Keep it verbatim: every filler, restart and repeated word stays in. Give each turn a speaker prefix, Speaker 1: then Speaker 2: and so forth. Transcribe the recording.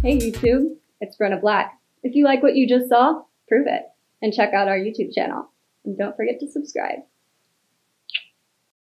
Speaker 1: Hey YouTube, it's Brenna Black. If you like what you just saw, prove it, and check out our YouTube channel. And don't forget to subscribe.